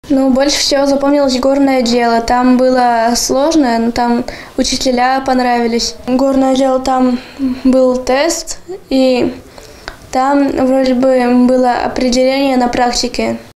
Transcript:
Ну, больше всего запомнилось горное дело. Там было сложно, но там учителя понравились. Горное дело, там был тест, и там вроде бы было определение на практике.